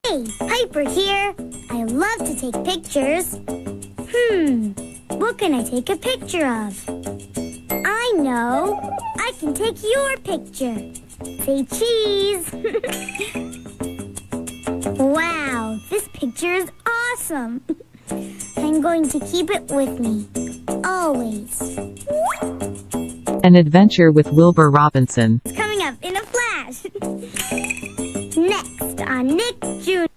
Hey, Piper here. I love to take pictures. What can I take a picture of? I know. I can take your picture. Say cheese. Wow, this picture is awesome. I'm going to keep it with me. Always. An Adventure with Wilbur Robinson. It's coming up in a flash. Next on Nick Jr.